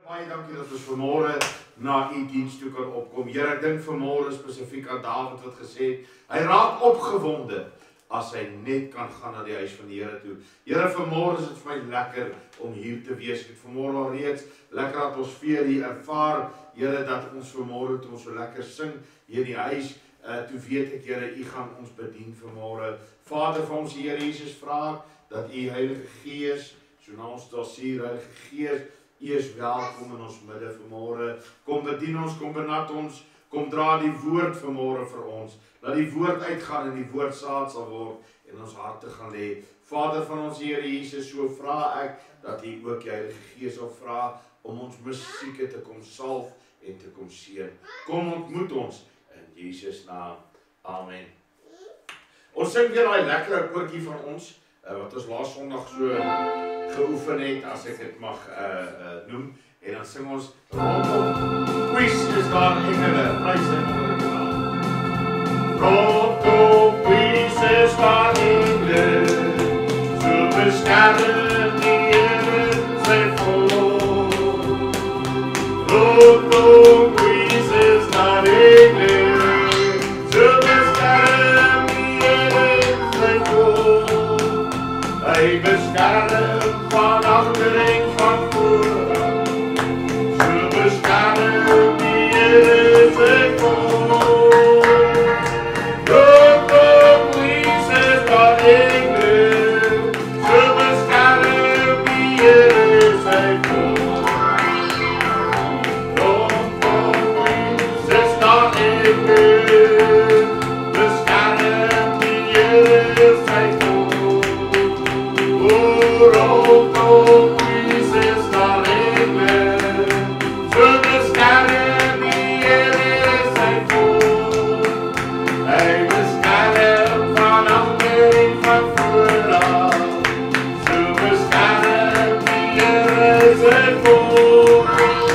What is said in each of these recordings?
Baie dankie dat ons vanmôre na u diens toe kan opkom. Here, ek dink vanmôre spesifiek aan Dawid wat gesê het, hy raak opgewonde as hy net kan gaan na die huis van die Here toe. Here, vanmôre is dit vir my lekker om hier te wees. Ek het vanmôre al reeds lekker atmosfeer hier ervaar. Here, dat ons vanmôre toe ons so lekker sing hier in die huis, toe weet ek, Here, u gaan ons bedien vanmôre. Vader, van ons Here Jesus vra dat u Heilige Gees, so na ons daar sien, Heilige Gees, u is welkom in ons midde vanmôre. Kom bedien ons, kom benat ons, kom dra die woord vanmôre vir ons. Laat die woord uitgaan en die woord saad sal word en ons harte gaan lê. Vader van ons Here Jesus, so vra ek dat u ook die Heilige Gees sal vra om ons musieke te kom salf en te kom seën. Kom ontmoet ons in Jesus naam. Amen. Ons sing weer daai lekker koortjie van ons wat ons laas Sondag so geoefen het, as ek dit mag noem, en dan sing ons rondom quiz is daar engele, prys en onder die naam. Rondom quiz is daar engele, so beskerm die Here sy volk. Rondom quiz is daar engele, so beskerm die Here sy volk. Hy beskerm van agter en van voor, so beskerm die Here sy volk. Rondom quiz is daar engele, so beskerm die Here sy volk. Rondom quiz is daar engele, beskerm die Here sy volk. Rondom quiz is daar engele, so beskerm die Here sy volk. Hy beskerm van agter en van voor, so beskerm die Here sy volk.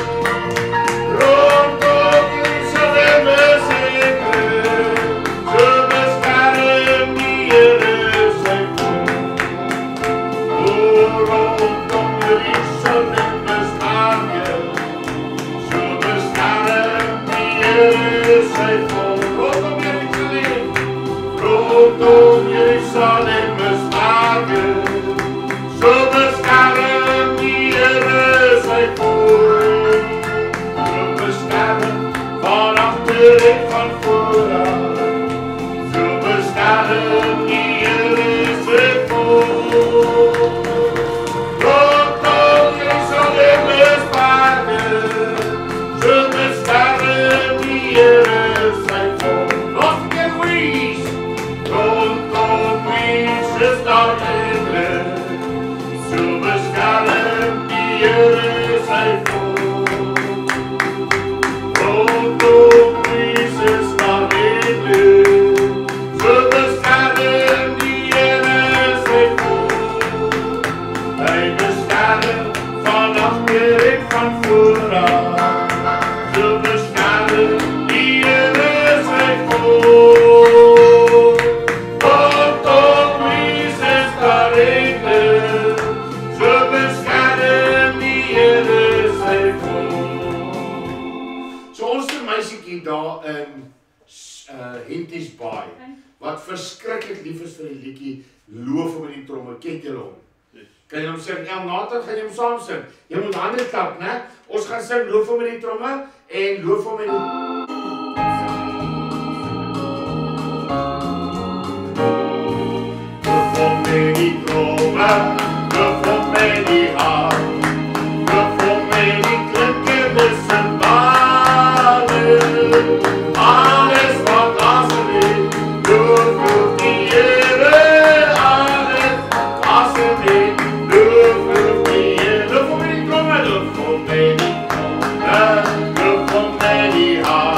Rondom quiz is engele, so beskerm die Here sy volk. Rondom Jerusalem is daar, so beskerm die Here sy volk. Rondom Jerusalem is daar, so beskerm die Here sy volk. So beskerm van agter en van voor, so beskerm die Here sy volk. Rondom Jerusalem is daar, so beskerm die Here sy volk. Nog 'n keer quiz. Rondom quiz is daar engele, so beskerm die Here sy volk. Rondom quiz is daar engele, so beskerm die Here sy volk. Hy beskerm van agter en van voor, so beskerm die Here sy volk. Rondom quiz is daar engele, so beskerm die Here sy volk. So ons het 'n meisiekie daar in Henties Baai, wat verskriklik lief is vir die liedjie Loof hom in die tromme. Ken julle hom? Kan jy hom sing? Ja, Nathan, gaan jy hom saam sing? Jy moet hande klap, né? Ons gaan sing Loof hom in die tromme en loof hom in die... Loof hom in die tromme, loof hom in die hart, loof hom in die klinkende simbale. Alles wat asem het, loof die Here. Alles asem het, loof die Here. Loof hom in die tromme, loof hom in die tromme, loof hom in die hart.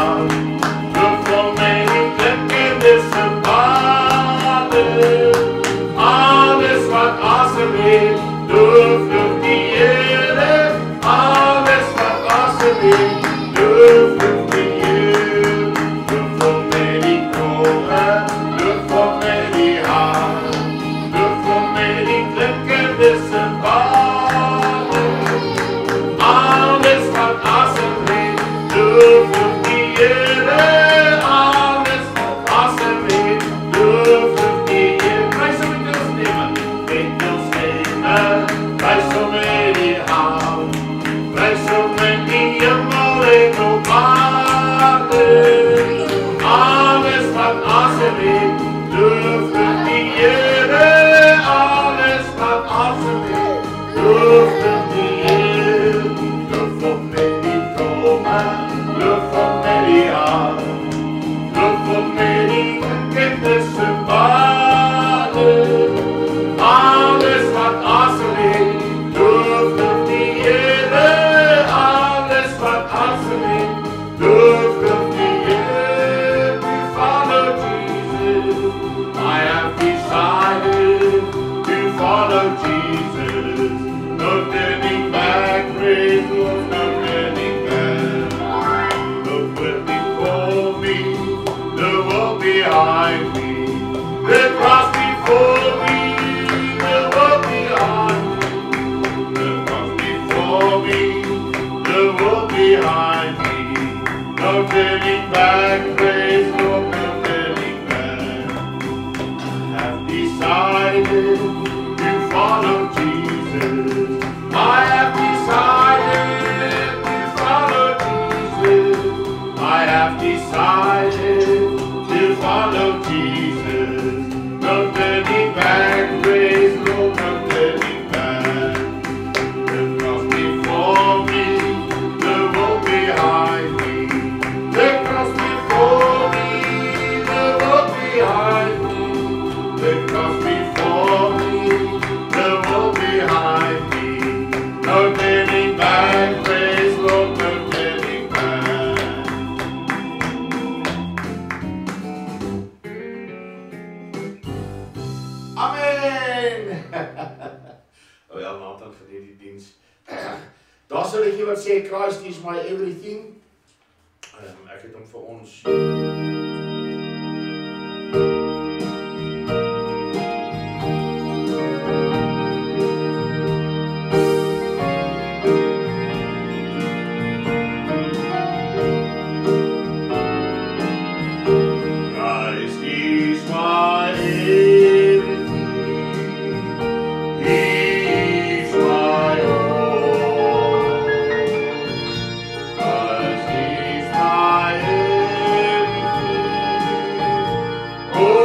Nathan geniet die diens. Daar's 'n liedjie wat sê Christ is my everything. Ek het hom vir ons. Oh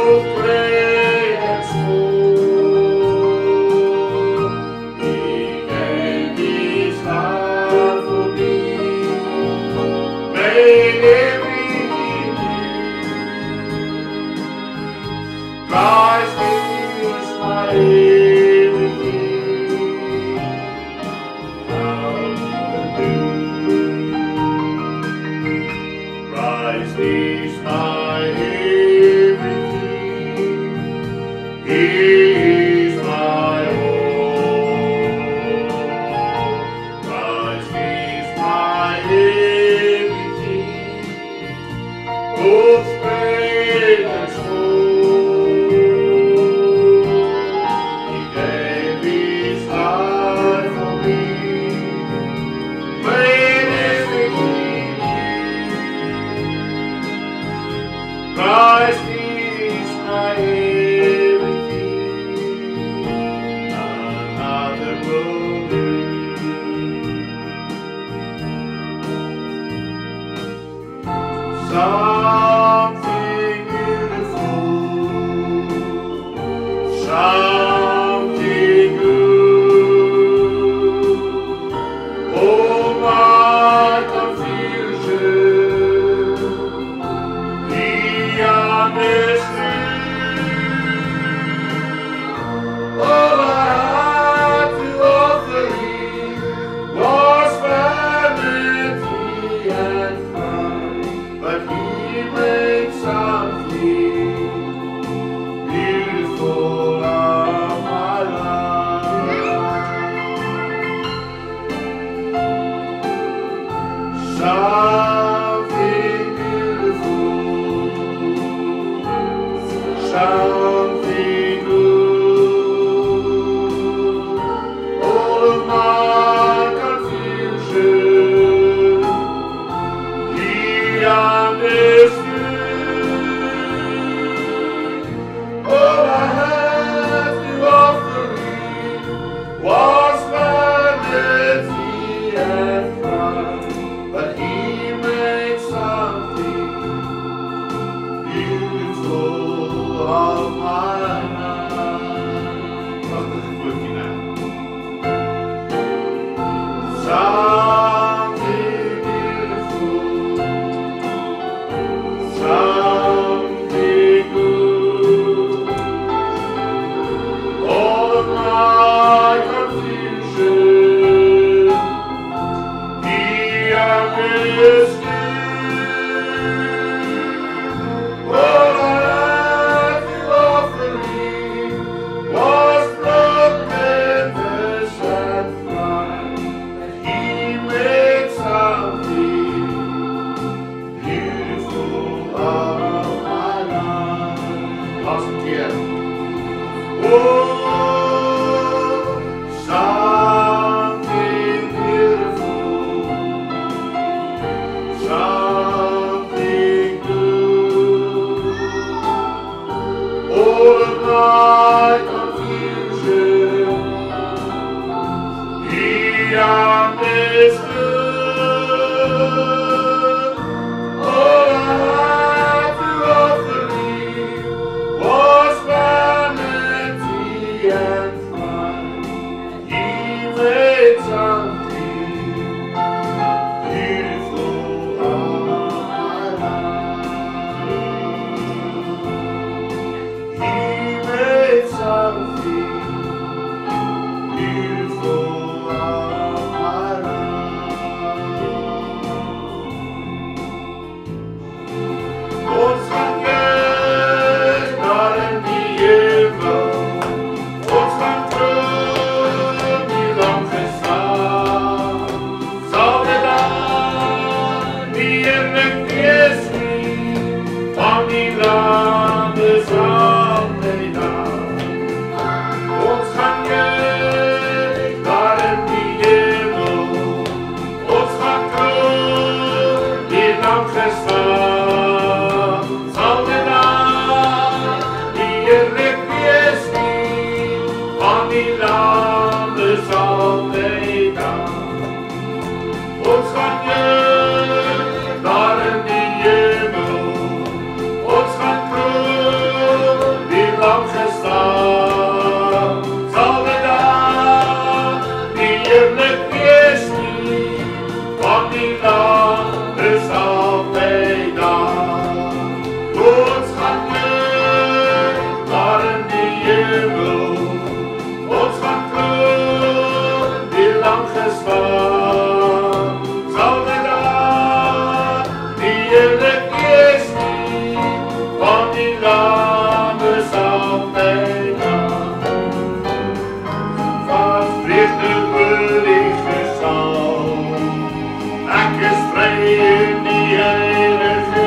die lam is altyd daar. Ons gaan juig daar in die hemel, ons gaan kroon die lam gestaan. Sal dit daar die heerlik wees nie, want die lam is altyd daar. Ons gaan juig daar in die hemel, ons gaan kroon die lam gestaan. Sal dit daar die heerlik wees nie, want die lam is altyd daar. Wat vreugde oor die gesal, ek is vry in die Heilige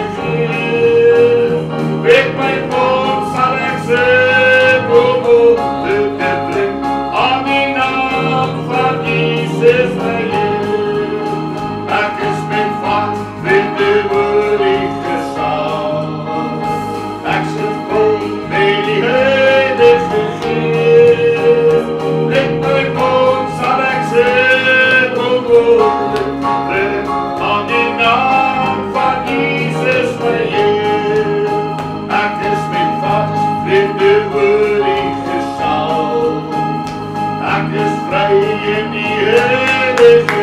Gees. Met my mond sal ek sing om woorde te bring aan die naam van Jesus my Heer. Ek is met vat vreugde oor die gesal, ek sit vol met die Heilige Gees. Met my mond sal ek sing om woorde te bring aan die naam van Jesus my Heer. Ek is met vat vreugde oor die gesal, ek is vry in die Heilige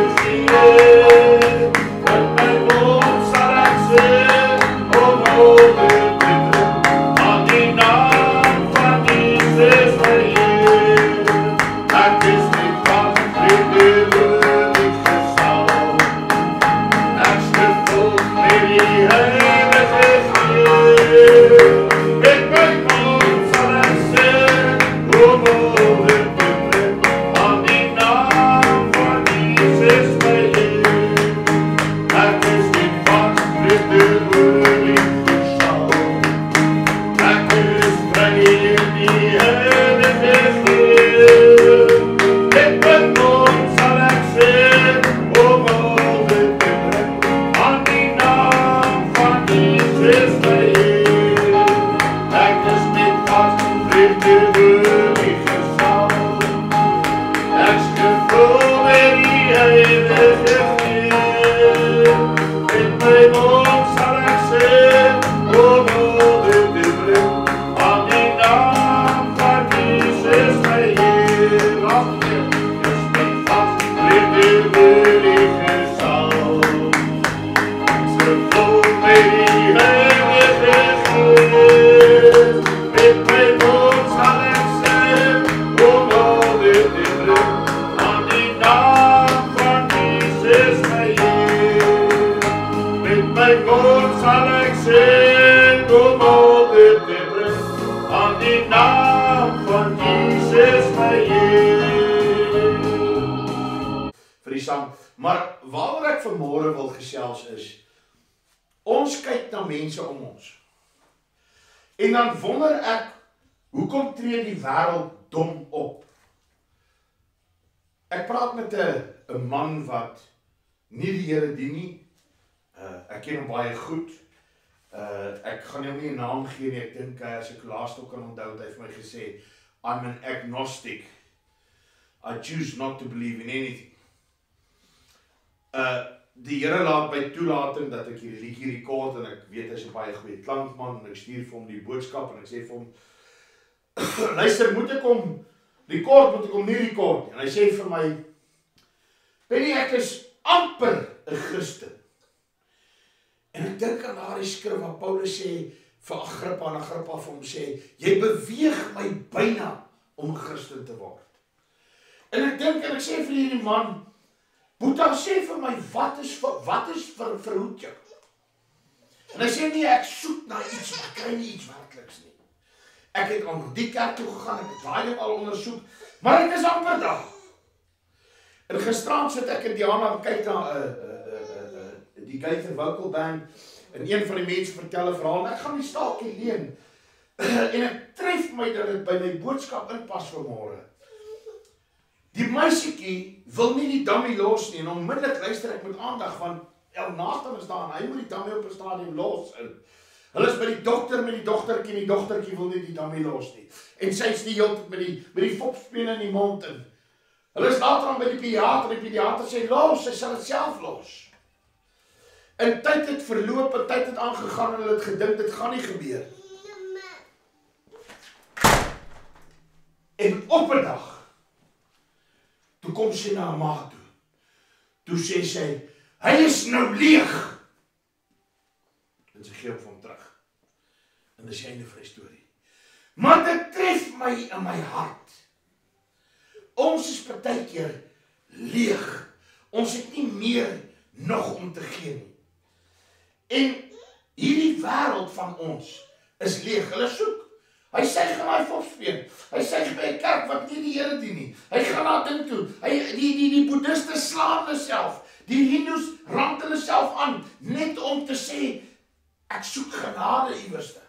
Gees. Met my mond sal ek sing om woorde te bring aan die naam van Jesus my Heer. Ek is met vat vreugde oor die gesal, ek skrif vol met die Heilige Gees. Met my mond sal ek sing om woorde te bring aan die naam van Jesus my Heer. Ek is met vat vreugde oor die gesal, ek is vry in die Heilige Gees. Met my mond sal ek sing om woorde te bring aan die naam van Jesus my Heer. Ek is met vat vreugde oor die gesal, ek skrif vol met die Heilige Gees. Met my mond sal ek sing om woorde te bring aan die naam van Jesus my Heer. Ek is met vat vreugde oor die gesal, ek skrif vol met die Heilige Gees. Met my mond sal ek sing om woorde te bring aan die naam van Jesus my Heer. Met my mond sal ek sing om woorde te bring aan die naam van Jesus my Heer. Vir die sang, maar waaroor ek vanmôre wil gesels is, ons kyk na mense om ons. En dan wonder ek, hoekom tree die wêreld dom op? Ek praat met 'n man wat nie die Here dien nie. Ek ken hom baie goed. Ek gaan hom nie 'n naam gee nie. Ek dink as ek laas ook kan onthou, het hy vir my gesê, I'm an agnostic. I choose not to believe in anything. Die Here laat my toelating dat ek hierdie liedjie rekord, en ek weet hy's 'n baie goeie klankman, en ek stuur vir hom die boodskap en ek sê vir hom, luister, moet ek hom rekord, moet ek hom nie rekord nie? En hy sê vir my, Penny, ek is amper 'n Christen. En ek dink aan daardie skrif waar Paulus sê vir Agrippa, en Agrippa vir hom sê, jy beweeg my byna om 'n Christen te word. En ek dink, en ek sê vir hierdie man, Boeta, sê vir my, wat is verhoed jou? En hy sê nie, ek soek na iets, maar ek kry nie iets werkeliks nie. Ek het aan die kerk toe gegaan, ek het daai ding al ondersoek, maar ek is amper daar. En gisterand sit ek in Diana en kyk na die Gaither Vocal Band, en een van die mense vertel 'n verhaal, en ek gaan die staaltjie leen, en ek tref my dat dit by my boodskap inpas vanmôre. Die meisiekie wil nie die dummy los nie, en onmiddellik luister ek met aandag, want El Nathan is daar, en hy moet die dummy op 'n stadium los, Hulle is by die dokter met die dogtertjie, en die dogtertjie wil nie die daarmee los nie. En sy is die hele tyd met die fopspene in die mond in. Hulle is later aan by die pediater sê, los, sy sal dit self los. En tyd het verloop, en tyd het aangegaan, en hulle het gedink, dit gaan nie gebeur. En op 'n dag, toe kom sy na haar ma toe. Toe sê sy, hy is nou leeg. En sy gee op hom terug. En dis die einde van die storie. Maar dit tref my in my hart. Ons is partykeer leeg. Ons het nie meer nog om te gee nie. En hierdie wêreld van ons is leeg. Hulle soek. Hy sê gaan hy volspeen. Hy sê by 'n kerk wat nie die Here dien nie. Hy gaan na ding toe. Die boeddhiste slaan hulle self. Die hindus rand hulle self aan net om te sê ek soek genade iewerste.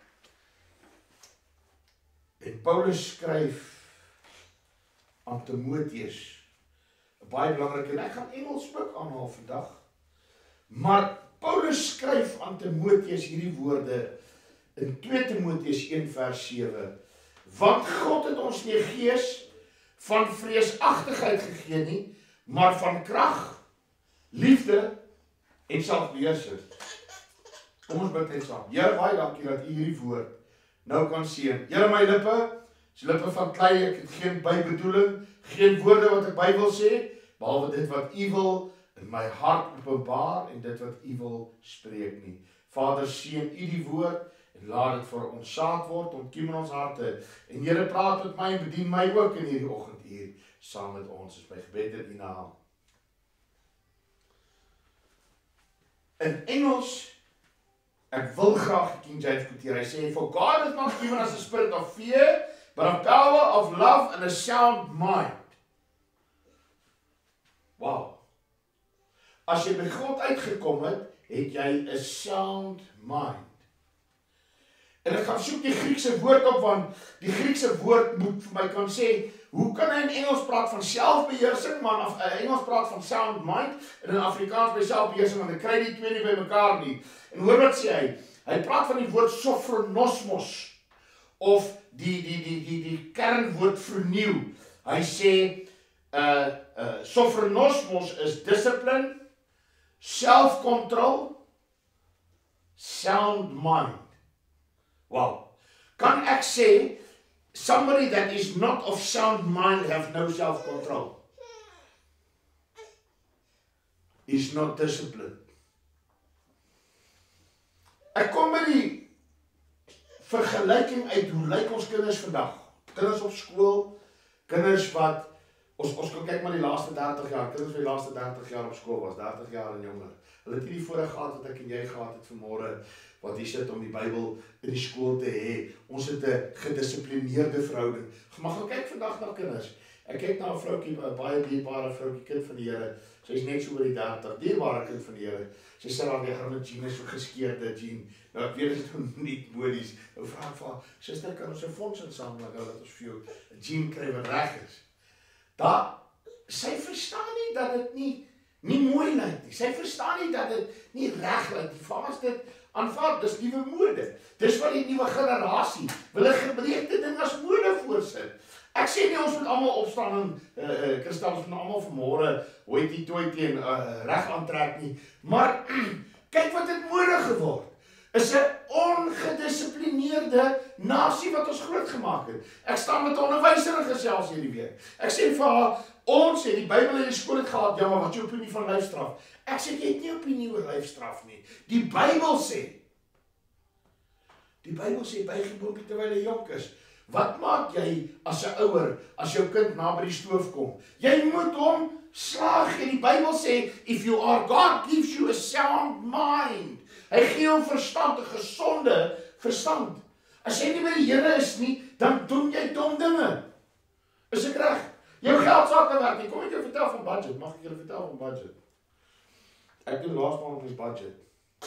En Paulus skryf aan Timoteus, 'n baie belangrike, en ek gaan Engels ook aanhaal vandag, maar Paulus skryf aan Timoteus hierdie woorde in 2 Timoteus 1 vers 7, want God het ons nie 'n gees van vreesagtigheid gegee nie, maar van krag, liefde en selfbeheersing. Kom ons bid net saam. Here, baie dankie dat U hierdie woord nou kan seën. Here, my lippe, is lippe van klei, ek het geen bybedoeling, geen woorde wat ek by wil sê, behalwe dit wat U wil in my hart openbaar en dit wat U wil spreek nie. Vader, seën U die woord en laat dit vir ons saad word, ontkiem in ons harte. En Here, praat met my en bedien my ook in hierdie oggend hier saam met ons. Is my gebed in U naam. In Engels, ek wil graag King James quoteer. Hy sê, for God has not given us a spirit of fear, but a power of love and a sound mind. Wow. As jy by God uitgekom het, het jy 'n sound mind. En ek gaan soek die Griekse woord op, want die Griekse woord moet vir my kan sê, hoe kan hy in Engels praat van selfbeheersing, maar in Engels praat van sound mind, en in Afrikaans by selfbeheersing, want ek kry die twee nie by mekaar nie. En hoor wat sê hy? Hy praat van die woord sophronosmos, of die kernwoord vernieuw. Hy sê, sophronosmos is discipline, self-control, sound mind. Wow. Kan ek sê, somebody that is not of sound mind have no self-control? Is not disciplined. Ek kom by die vergelyking uit, hoe lyk ons kinders vandag? Kinders op skool, kinders wat, ons kan kyk maar die laaste 30 jaar, kinders wat die laaste 30 jaar op skool was, 30 jaar en jonger. Hulle het nie die voorreg gehad wat ek en jy gehad het vanmôre, wat hier sit om die Bybel in die skool te hê. Ons het 'n gedissiplineerde verhouding. Mag ek kyk vandag na kinders? Ek kyk na 'n vroukie, 'n baie dierbare vroukie, kind van die Here. Sy is net so oor die 30, dierbare kind van die Here. Sy sit daar weer met jeans, so geskeurde jeans. Nou ek weet dit is nie modies. Nou vra ek vir haar, suster, kan ons 'n fonds insamel dat ons vir jou 'n jean kry wat reg is? Sy verstaan nie dat dit nie mooi lyk nie. Sy verstaan nie dat dit nie reg lyk nie. Vir ons dit aanvaar, dis nuwe mode. Dis wat die nuwe generasie wil 'n gebreekte ding as mode voorsit. Ek sê nie ons moet almal opstaan en Christene, ons moet almal vanmôre hoitie-toitie en reg aantrek nie. Maar kyk wat het mode geword. Is 'n ongedissiplineerde nasie wat ons groot gemaak het. Ek staan met 'n onderwyser en gesels hierdie week. Ek sê vir haar, ons het die Bybel in die skool het gehad, ja, maar wat is jou opinie van lyfstraf? Ek sê, jy het nie opinie oor lyfstraf nie. Die Bybel sê, buig die boompie terwyl hy jonk is. Wat maak jy as 'n ouer, as jou kind na by die stoof kom? Jy moet hom slaag, en die Bybel sê, if you are, God gives you a sound mind. Hy gee jou verstand, 'n gesonde verstand. As jy nie by die Here is nie, dan doen jy dom dinge. Is ek reg? Jou geld sake werk nie. Kom ek jou vertel van budget. Mag ek julle vertel van budget? Ek doen laas maand ons budget.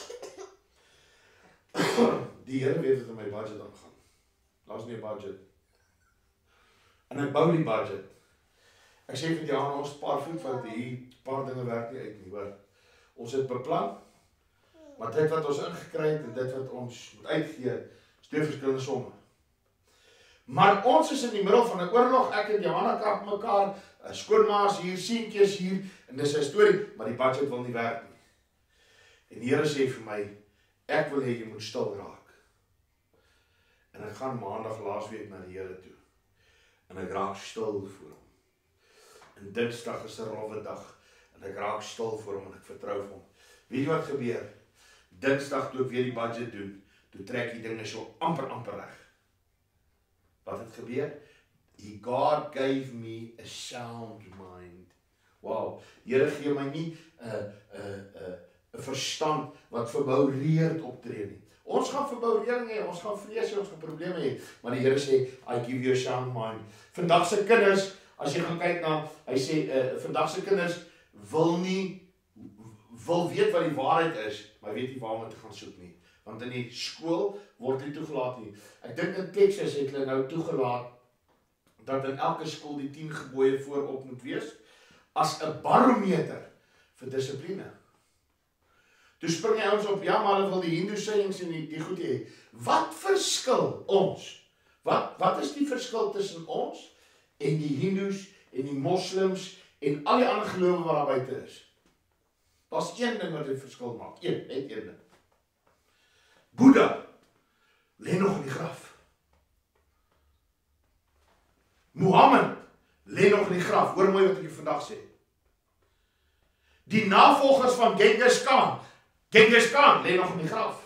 Die Here weet wat in my budget aangaan. Daar's nie 'n budget. En ek bou die budget. Ek sê vir Diana, ons paar voetfoute hier, paar dinge werk nie uit nie, hoor. Ons het beplan, Maar dit wat ons ingekry het en dit wat ons moet uitgee, is twee verskillende somme. Maar ons is in die middel van 'n oorlog, ek en Johanna kamp mekaar, skoonmaas hier, seentjies hier, en dis 'n storie, maar die budget wil nie werk nie. En die Here sê vir my, ek wil hê jy moet stil raak. En ek gaan maandag laasweek na die Here toe. En ek raak stil voor hom. En Dinsdag is 'n rowwe dag, en ek raak stil voor hom en ek vertrou hom. Weet jy wat gebeur? Dinsdag toe ek weer die budget doen, toe trek die dinge so amper reg. Wat het gebeur? God gave me a sound mind. Wow, Here gee my nie 'n verstand wat verboureerd optree nie. Ons gaan verboureering hê, ons gaan vrees hê, ons gaan probleme hê, maar die Here sê, I give you a sound mind. Vandag se kinders, as jy gaan kyk na, hy sê, vandag se kinders wil weet wat die waarheid is, maar weet nie waar om te gaan soek nie. Want in die skool word nie toegelaat nie. Ek dink in Texas het hulle nou toegelaat dat in elke skool die 10 gebooie voorop moet wees as 'n barometer vir dissipline. Toe spring jy ons op, ja, maar hulle wil die Hindu sayings en die goed hê. Wat verskil ons? Wat is die verskil tussen ons en die Hindus en die moslims en al die ander gelowe wat daar buite is? Daar's een ding wat die verskil maak. Net een ding. Boeddha lê nog in die graf. Mohammed lê nog in die graf. Hoor mooi wat ek vandag sê. Die navolgers van Genghis Khan lê nog in die graf.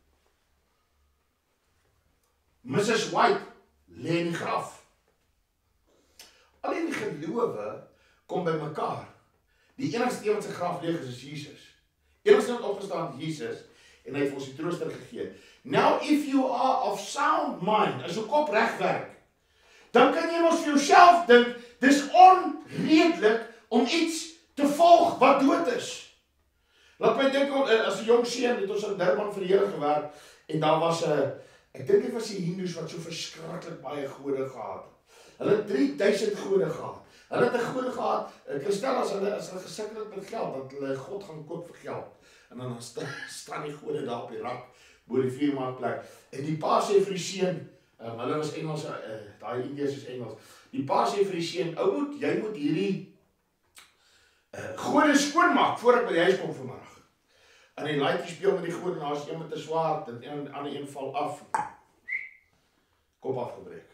Mrs. White lê in die graf. Al die gelowe kom by mekaar. Die enigste een wat sy graf leeg is Jesus. Enigste wat opgestaan is Jesus en hy het ons die trooster gegee. Now if you are of sound mind, as jou kop reg werk, dan kan jy mos vir jouself dink, dis onredelik om iets te volg wat dood is. Laat my dink, as 'n jong seun het ons in Durban vir die Here gewerk, en daar was 'n, ek dink dit was die Hindus wat so verskriklik baie gode gehad het. Hulle het 3000 gode gehad. Hulle het 'n gode gehad, stel as hulle gesukkel het met geld, dat hulle God gaan koop vir geld. En dan staan die gode daar op die rak, bo die vuurmaakplek. En die pa sê vir die seun, hulle was Engels, daai Indiërs is Engels. Die pa sê vir die seun, ou jy moet hierdie gode skoonmaak voor ek by die huis kom vanmiddag. En die laaitjie speel met die gode, en daar is een met 'n swaard en een ander een val af. Kop afgebreek.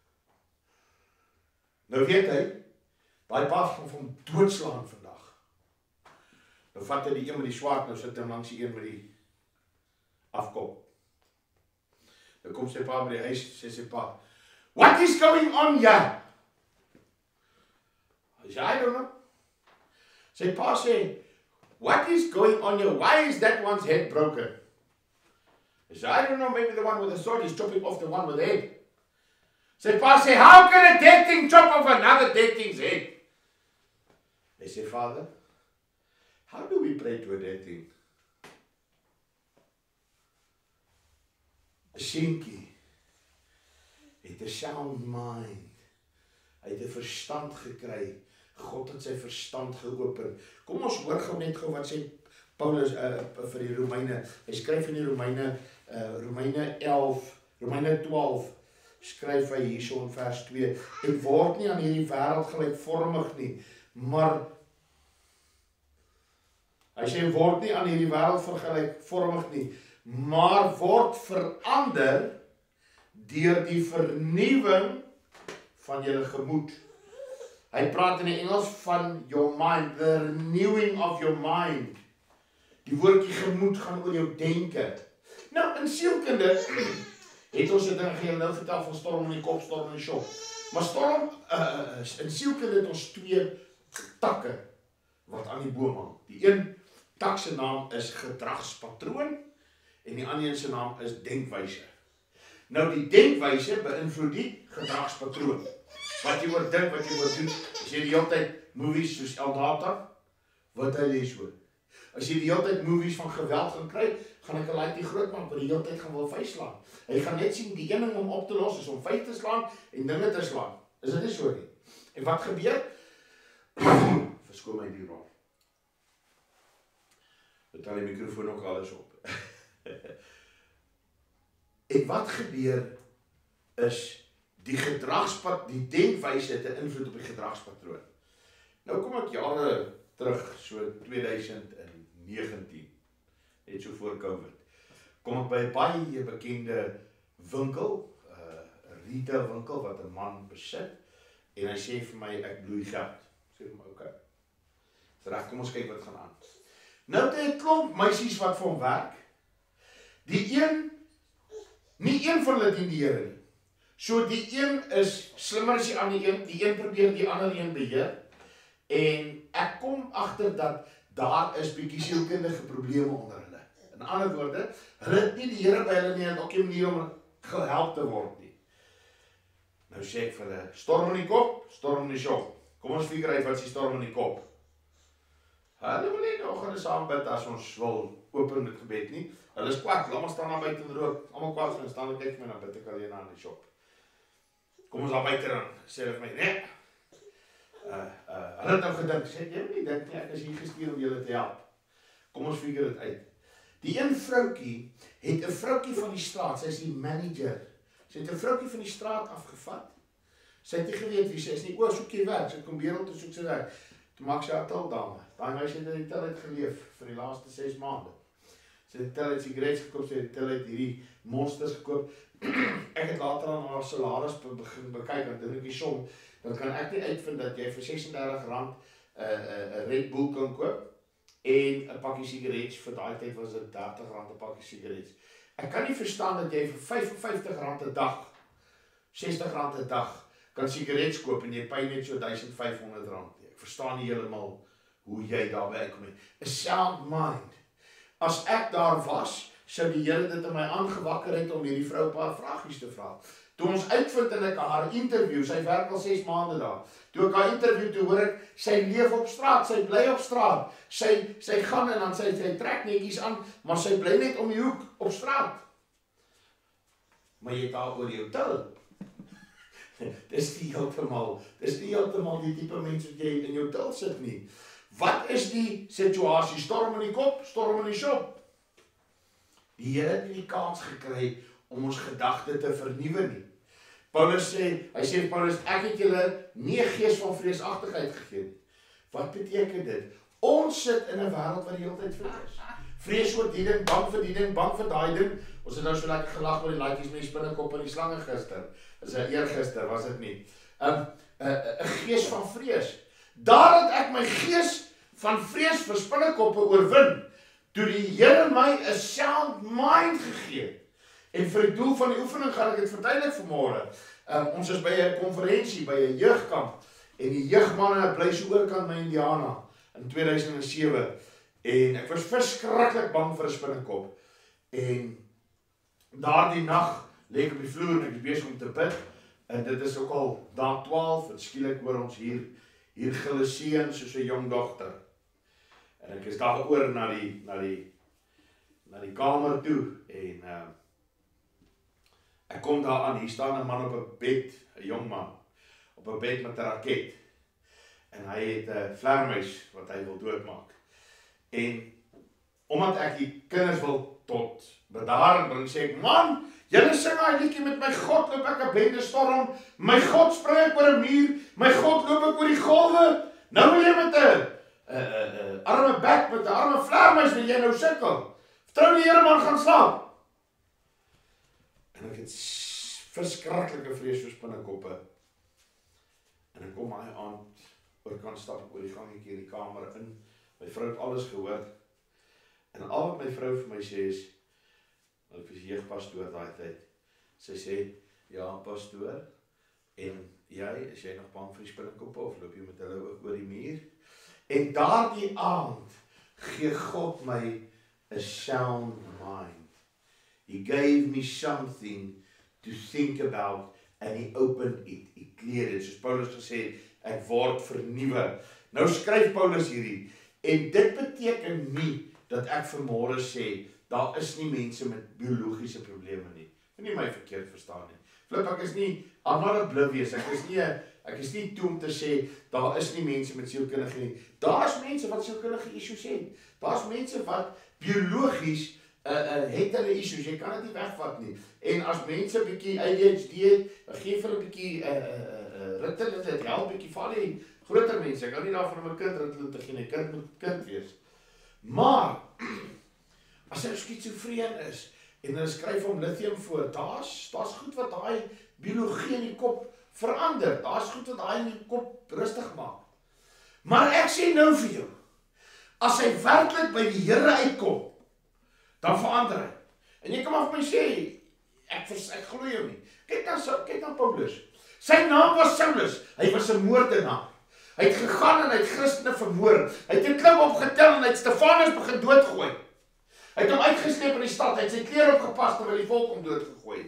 Nou weet hy, daai pa gaan van doodslaan vandag. Nou vat hy die een met die swaard, nou sit hy langs die een met die afkop. Nou kom sy pa by die huis, sê sy pa, what is going on here? Hy sê, I don't know. Sy pa sê, what is going on here? Why is that one's head broken? Hy sê, I don't know, maybe the one with the sword is chopping off the one with the head. Sy pa sê, how can a dead thing chop off another dead thing's head? Hy sê, Father, how do we pray to a dead thing? 'n seentjie het 'n sound mind. Hy het 'n verstand gekry. God het sy verstand geopen. Kom ons hoor gou net gou wat sê Paulus vir die Romeine. Hy skryf in die Romeine 12 skryf hy hierso in vers 2. Ek word nie aan hierdie wêreld gelykvormig nie, maar hy sê word nie aan hierdie wêreld vergelykvormig nie, maar word verander deur die vernuwing van julle gemoed. Hy praat in die Engels van your mind, the renewing of your mind. Die woordjie gemoed gaan oor jou denke. Nou, in sielkunde het ons 'n ding gegee, nou vertel van storm in die kop, storm in die shop. Maar storm, in sielkunde het ons 2 takke wat aan die boom hang. Die een tak se naam is gedragspatroon en die ander een se naam is denkwyse. Nou die denkwyse beïnvloed die gedragspatroon. Wat jy oor dink, wat jy oor doen. As jy die hele tyd movies soos El Data, wat hy lees oor. As jy die hele tyd movies van geweld gaan kry, gaan ek 'n laaitjie groot maak, wat die hele tyd gaan wil vyf slaan. Hy gaan net sien die een ding om op te los is om vyf te slaan en dinge te slaan. Is dit nie so nie? En wat gebeur? Verskoon my die raad. Het aan die mikrofoon ook alles op. En wat gebeur is die die denkwyse het 'n invloed op die gedragspatroon. Nou kom ek jare terug, so 2019, net so voor COVID. Kom ek by 'n baie bekende winkel, 'n retail winkel wat 'n man besit en hy sê vir my ek bloei geld. Ek sê vir my okay. Reg, kom ons kyk wat gaan aan. Nou het hy 'n klomp meisies wat vir hom werk. Nie een van hulle dien die Here nie. So die een is slimmer as die ander een, die een probeer die ander een beheer. En ek kom agter dat daar is bietjie sielkundige probleme onder hulle. In ander woorde, hulle het nie die Here by hulle nie en ook nie 'n manier om gehelp te word nie. Nou sê ek vir hulle, storm in die kop, storm in die shop. Kom ons figure uit wat is die storm in die kop. Hulle wil nie nog gaan saam bid as ons wil open met gebed nie. Hulle is kwaad, laat ons staan daar buite en rook. Almal kwaad en staan en kyk my na bid ek alleen aan die shop. Kom ons daar buite dan, sê hulle vir my, nee. Hulle het nou gedink, sê jy nie dink nie, ek is hier gestuur om julle te help. Kom ons figure dit uit. Die een vroukie het 'n vroukie van die straat, sy is die manager. Sy het 'n vroukie van die straat afgevat. Sy het nie geweet wie sy is nie. O, soek jy werk, sy kom wêreld toe soek sy werk. Toe maak sy 'n taldame. Daai meisie het in die tel uit geleef vir die laaste 6 maande. Sy het tel uit sigarette gekoop, sy het tel uit hierdie monsters gekoop. Ek het later aan haar salaris begin bekyk en dink ek som, dan kan ek nie uitvind dat jy vir R36 'n Red Bull kan koop en 'n pakkie sigarettes. Vir daai tyd was dit R30 'n pakkie sigarettes. Ek kan nie verstaan dat jy vir R55 'n dag, R60 'n dag kan sigarettes koop en jy pay net so R1500 nie. Ek verstaan nie heeltemal hoe jy daarby uitkom nie. 'n Sound mind. As ek daar was, sou die Here dit in my aangewakker het om hierdie vrou 'n paar vragies te vra. Toe ons uitvind en ek haar interview, sy werk al 6 maande daar. Toe ek haar interview toe hoor ek, sy leef op straat, sy bly op straat. Sy gaan en dan sy trek netjies aan, maar sy bly net om die hoek op straat. Maar jy het haar oor jou til. Dis nie heeltemal die tipe mens wat jy in jou til sit nie. Wat is die situasie? Storm in die kop, storm in die shop. Die Here het nie die kans gekry om ons gedagte te vernuwe nie. Paulus sê, ek het julle nie 'n gees van vreesagtigheid gegee nie. Wat beteken dit? Ons sit in 'n wêreld waar die hele tyd vrees. Vrees oor die ding, bang vir die ding, bang vir daai ding. Ons het nou so lekker gelag oor die laaitjies met die spinnekop en die slange gister. Dis 'n eergister, was dit nie? 'n gees van vrees. Daar het ek my gees van vrees vir spinnekoppe oorwin, toe die Here my 'n sound mind gegee. En vir die doel van die oefening gaan ek dit verduidelik vanmôre. Ons is by 'n konferensie, by 'n jeugkamp, en die jeugmanne bly so oorkant my Indiana in 2007. En ek was verskriklik bang vir 'n spinnekop. En daardie nag lê ek op die vloer en ek is besig om te bid. En dit is ook al daag 12, en skielik hoor ons hier gille seun soos 'n jong dogter. En ek is daar oor na die kamer toe en ek kom daar aan, hier staan 'n man op 'n bed, 'n jong man, op 'n bed met 'n raket. En hy het 'n vleermuis wat hy wil doodmaak. En omdat ek die kinders wil tot bedaring bring, sê ek, man, julle sing daai liedjie met my God loop ek 'n bende storm, my God spring ek oor 'n muur, my God loop ek oor die golwe. Nou wil jy met 'n arme bek met 'n arme vleermuis wil jy nou sukkel. Vertrou die Here, man, gaan slaap. En ek het verskriklike vrees vir spinnekoppe. En ek kom my aand oor kan stap oor die gangetjie in die kamer in. My vrou het alles gehoor. En al wat my vrou vir my sê is, ek was jeugpastoor daai tyd. Sy sê, ja, pastoor, en jy, is jy nog bang vir die spinnekoppe of loop jy met hulle ook oor die muur? En daardie aand gee God my 'n sound mind. He gave me something to think about and he opened it. He cleared it. Soos Paulus gesê het, ek word vernuwe. Nou skryf Paulus hierdie, en dit beteken nie dat ek vanmôre sê, daar is nie mense met biologiese probleme nie. Moenie my verkeerd verstaan nie. Flip, ek is nie, I'm not oblivious, ek is nie 'n Ek is nie toe om te sê, daar is nie mense met sielkundige nie. Daar is mense wat sielkundige issues het. Daar is mense wat biologies het hulle issues, jy kan dit nie wegvat nie. En as mense 'n bietjie ADHD het, gee vir 'n bietjie Ritalin, dit help bietjie val die groter mense. Ek hou nie daarvan om 'n kind Ritalin te gee nie, kind moet kind wees. Maar as hy skizofreen is en hulle skryf hom lithium voor, daar's goed wat daai biologie in die kop verander. Daar's goed wat daai in die kop rustig maak. Maar ek sê nou vir jou, as hy werklik by die Here uitkom, dan verander hy. En jy kan maar vir my sê, ek glo jou nie. Kyk na Paulus. Sy naam was Saulus. Hy was 'n moordenaar. Hy het gegaan en hy het Christene vermoor. Hy het 'n klim opgetel en hy het Stefanus begin doodgooi. Hy het hom uitgesleep in die stad. Hy het sy klere opgepas terwyl die volk hom doodgegooi.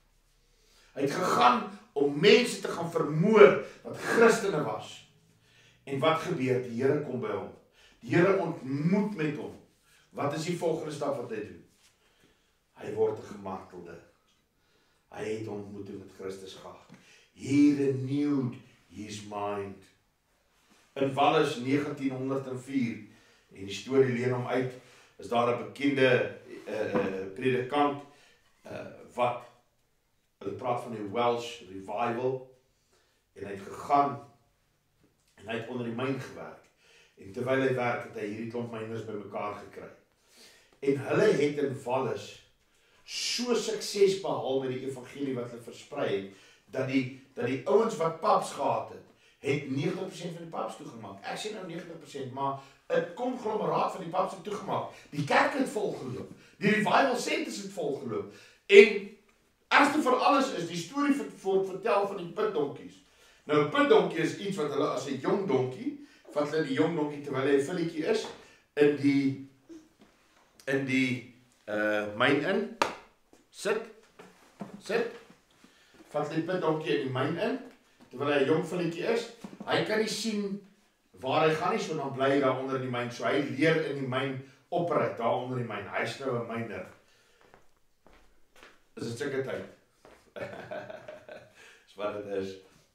Hy het gegaan om mense te gaan vermoor wat Christene was. En wat gebeur? Die Here kom by hom. Die Here ontmoet met hom. Wat is die volgende stap wat hy doen? Hy word 'n gemartelde. Hy het ontmoeting met Christus gehad. He renewed his mind. In Wallis 1904, en die storie leen hom uit, is daar 'n bekende predikant wat, hulle praat van die Welsh Revival, en hy het gegaan en hy het onder die myn gewerk. En terwyl hy werk, het hy hierdie klomp myners bymekaar gekry. En hulle het in Wallis so sukses behaal met die evangelie wat hulle versprei het, dat die ouens wat pubs gehad het 90% van die pubs toegemaak. Ek sê nou 90%, maar 'n konglomeraat van die pubs het toegemaak. Die kerk het volgeloop. Die revival centers het volgeloop. En eerste vir alles is die storie vertel van die pitdonkies. Nou 'n pitdonkie is iets wat hulle as 'n jong donkie, vat hulle die jong donkie terwyl hy 'n filletjie is in die myn in. Sit. Vat die pitdonkie in die myn in, terwyl hy 'n jong filletjie is. Hy kan nie sien waar hy gaan nie, so dan bly hy daar onder in die myn. So hy leer in die myn oprit, daar onder die myn. Hy is nou 'n myner. Is dit seker tyd? Dis wat dit is.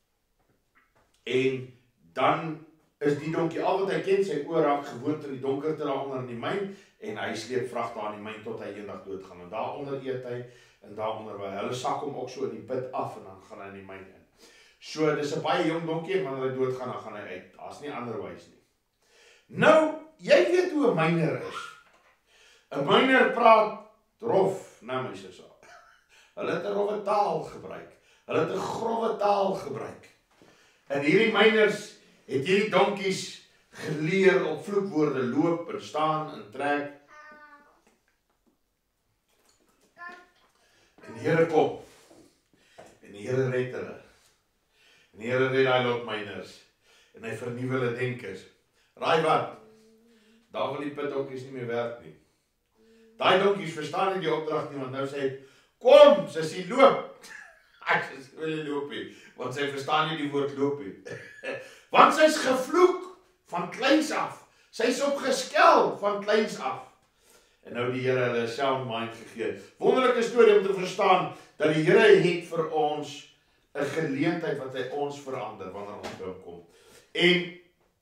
En dan is die donkie, al wat hy ken, sy oor raak gewoond in die donkerte daar onder in die myn, en hy sleep vrag daar in die myn tot hy eendag doodgaan. En daaronder eet hy, en daaronder waar hulle sak hom ook so in die put af, en dan gaan hy in die myn in. So, dis 'n baie jong donkie, en wanneer hy doodgaan, dan gaan hy uit. Daar's nie anderwys nie. Nou, jy weet hoe 'n myner is. 'n Myner praat rof, na my sussie. Hulle het 'n rowwe taal gebruik. Hulle het 'n growwe taal gebruik. En hierdie myners het hierdie donkies geleer op vloekwoorde loop en staan en trek. En die Here kom. En die Here red hulle. En die Here red daai lot myners. En hy vernuwe hulle denkers. Raai wat? Daar wil die pitdonkies nie meer werk nie. Daai donkies verstaan nie die opdrag nie, want nou sê hy, kom, sussie, loop. Ek sê, wil jy loop nie, want sy verstaan nie die woord loop nie. Want sy is gevloek van kleins af. Sy is opgeskel van kleins af. En nou die Here hulle 'n sound mind gegee. Wonderlike storie om te verstaan, dat die Here het vir ons 'n geleentheid wat hy ons verander, wanneer ons by hom kom. En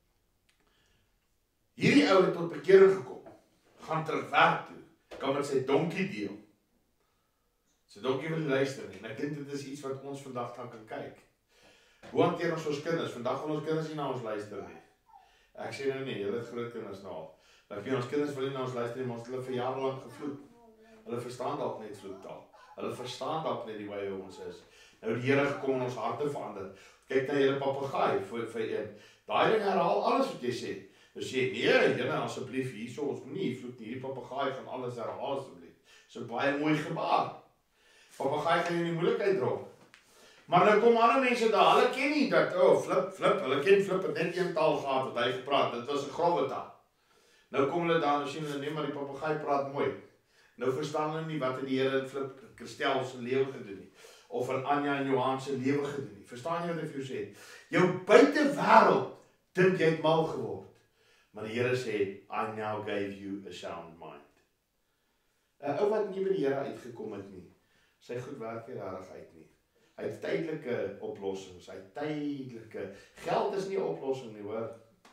hierdie ou het tot bekering gekom, gaan terug werk toe, kan met sy donkie deel. Sy donkie wil luister nie, en ek dink dit is iets wat ons vandag gaan kan kyk. Hoe hanteer ons kinders? Vandag wil ons kinders nie na ons luister nie. Ek sê nou nie, julle het groot kinders nou al. Maar ons kinders wil nie na ons luister nie, maar ons het hulle vir jare lank gevloek. Hulle verstaan dalk net vloektaal. Hulle verstaan dalk net die wyse hoe ons is. Nou die Here gekom en ons harte verander. Kyk na julle papegaai vir een. Daai ding herhaal alles wat jy sê. Dus sê nee, Here asseblief hierso, ons moenie hier vloek nie. Hierdie papegaai gaan alles herhaal asseblief. So baie mooi gebaar. Papegaai gaan in die moeilikheid drop. Maar nou kom ander mense daar, hulle ken nie dat, flip, hulle ken flip het net een taal gehad wat hy gepraat, dit was 'n growwe taal. Nou kom hulle daar en sien hulle, nee, maar die papegaai praat mooi. Nou verstaan hulle nie wat het die Here in Flip Christel se lewe gedoen nie, of in Anja en Johan se lewe gedoen nie. Verstaan jy wat ek vir jou sê? Jou buitewêreld dink jy het mal geword, maar die Here sê, I now gave you a sound mind. 'n Ou wat nie by die Here uitgekom het nie, sy goed werk nie regtig uit nie. Hy het tydelike oplossings, hy het tydelike. Geld is nie 'n oplossing nie, hoor.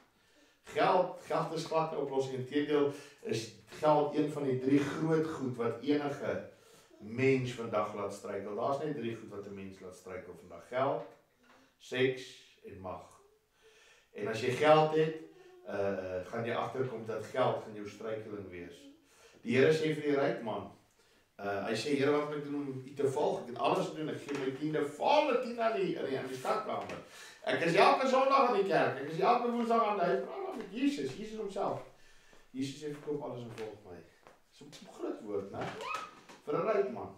Geld is glad 'n oplossing. Inteendeel is geld een van die 3 groot goed wat enige mens vandag laat struikel. Daar's net 3 goed wat 'n mens laat struikel vandag: geld, seks en mag. En as jy geld het, gaan jy agterkom dat geld gaan jou struikeling wees. Die Here sê vir die ryk man, hy sê, Here, wat moet ek doen om U te volg? Ek het alles gedoen, ek gee my 10de, volle 10 aan die skatkamer. Ek is elke Sondag in die kerk, ek is elke Woensdag aan die huis, praat met Jesus homself. Jesus sê, verkoop alles en volg my. Dis 'n groot woord, né? Vir 'n ryk man.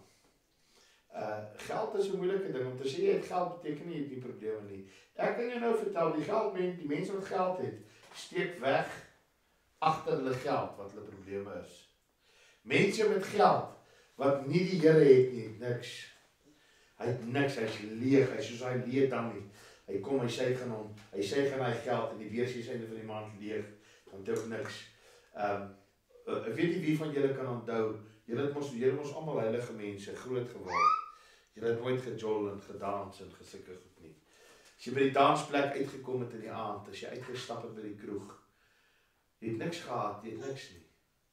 Geld is 'n moeilike ding. Om te sê jy het geld beteken nie jy het nie probleme nie. Ek kan jou nou vertel, die mense wat geld het, steek weg agter hulle geld wat hulle probleme is. Mense met geld wat nie die Here het nie, het niks. Hy het niks, hy's leeg, hy's soos hy leeg dan nie. Hy kom, hy sê gaan hy geld en die weerseende van die maand leeg, want dit niks. Ek weet nie wie van julle kan onthou, julle het mos almal heilige mense groot geword. Julle het nooit gejol en gedans en gesulke goed nie. As jy by die dansplek uitgekom het in die aand, as jy uitgestap het by die kroeg, jy het niks gehad, jy het niks nie.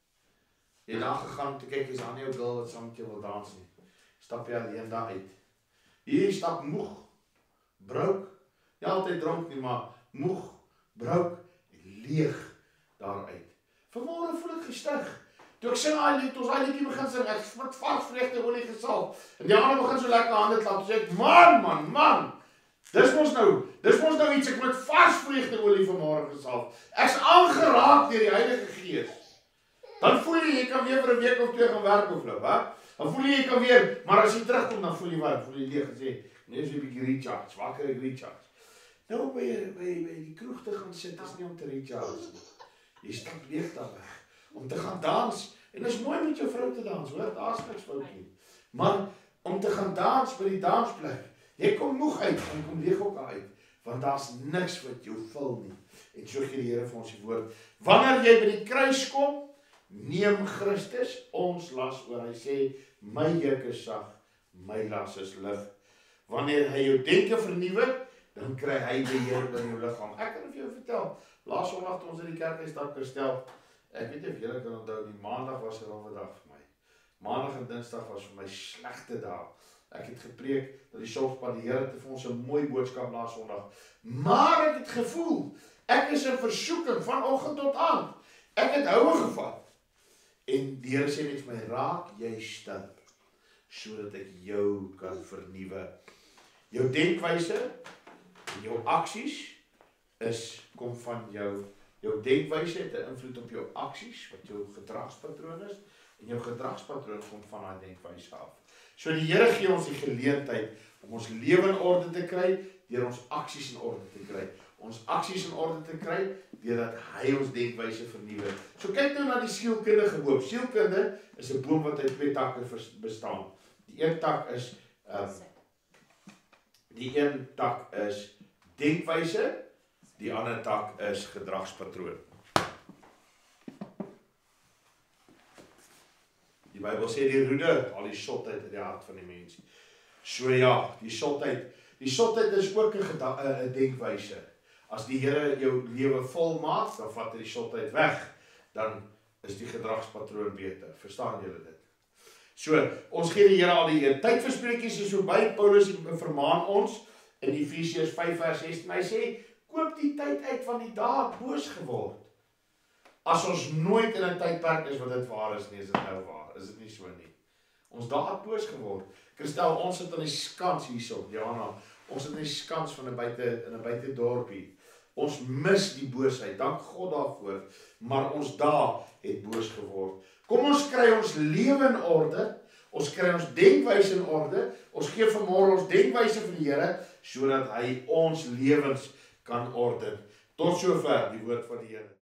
Jy het daar gegaan te kyk, is daar nie 'n girl wat saam met jou wil dans nie. Stap jy alleen daar uit. Hier stap moeg, brouk, nie altyd dronk nie, maar moeg, brouk en leeg daaruit. Vanmôre voel ek gestig. Toe ek sing ons liedjie begin sing, ek met vars vreugde olie gesalf. En die ander begin so lekker hande klap, sê ek, man, dis mos nou iets, ek met vars vreugde olie vanmôre gesalf. Ek's aangeraak deur die Heilige Gees. Dan voel jy kan weer vir 'n week of 2 gaan werk of loop, hè? Dan voel jy kan weer, maar as jy terugkom, dan voel jy wat? Voel jy leeg en sê, nee, so 'n bietjie recharge, wakker ek recharge. Nou by die kroeg te gaan sit, is nie om te recharge nie. Jy stap leeg daar weg, om te gaan dans, en is mooi met jou vrou te dans, hoor, daar's niks fout nie. Maar, om te gaan dans by die dansplek, jy kom moeg uit, en kom leeg ook uit, want daar's niks wat jou vul nie. En so gee die Here vir ons die woord, wanneer jy by die kruis kom, neem Christus ons las oor. Hy sê, my juk is sag, my las is lig. Wanneer hy jou denke vernuwe, dan kry hy beheer oor jou liggaam. Ek kan vir jou vertel, laas Sondag toe ons in die kerkhuis daar Kristel, ek weet nie of julle kan onthou, die Maandag was 'n rowwe dag vir my. Maandag en Dinsdag was vir my slegte dae. Ek het gepreek dat die sorgpad, die Here het vir ons 'n mooi boodskap laas Sondag. Maar ek het gevoel, ek is in versoeking van oggend tot aand. Ek het houe gevat. En die Here sê net vir my, raak jy stil, sodat ek jou kan vernuwe. Jou denkwyse en jou aksies kom van jou denkwyse het 'n invloed op jou aksies, wat jou gedragspatroon is, en jou gedragspatroon kom van daai denkwyse af. So die Here gee ons die geleentheid om ons lewe in orde te kry, deur ons aksies in orde te kry. Ons aksies in orde te kry, deurdat hy ons denkwyse vernuwe. So kyk nou na die sielkundige boom. Sielkunde is 'n boom wat uit 2 takke bestaan. Die een tak is denkwyse, die ander tak is gedragspatroon. Die Bybel sê die roede al die sotheid uit die hart van die mens. So ja, die sotheid is ook 'n denkwyse. As die Here jou lewe volmaak, dan vat hy die sotheid weg, dan is die gedragspatroon beter. Verstaan julle dit? So, ons gee die Here al die tyd vir spreekies is verby. Paulus vermaan ons in Efesiërs 5 vers 16. Hy sê, koop die tyd uit van die dae het boos geword. As ons nooit in 'n tydperk is wat dit waar is nie, is dit nou waar. Is dit nie so nie? Ons dae het boos geword. Kristel, ons sit aan die skans hierso, Jana. Ons sit in die skans van 'n buite dorpie. Ons mis die boosheid, dank God daarvoor, maar ons dae het boos geword. Kom ons kry ons lewe in orde, ons kry ons denkwyse in orde, ons gee vanmôre ons denkwyse vir die Here, sodat hy ons lewens kan orden. Tot sover die woord van die Here.